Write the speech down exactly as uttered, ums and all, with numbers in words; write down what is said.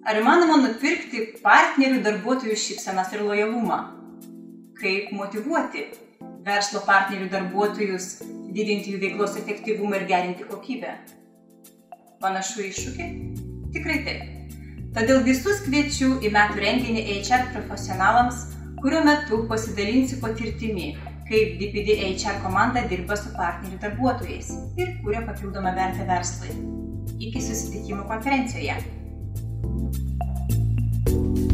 Ar įmanoma nupirkti partnerių darbuotojų šypsenas ir lojalumą? Kaip motyvuoti verslo partnerių darbuotojus, didinti jų veiklos efektyvumą ir gerinti kokybę? Panašu iššūkį? Tikrai taip. Todėl visus kviečiu į metų renginį H R profesionalams, kurio metu pasidalinsiu patirtimi, kaip D P D H R komanda dirba su partnerių darbuotojais ir kuria papildomą vertę verslui. Iki susitikimo konferencijoje.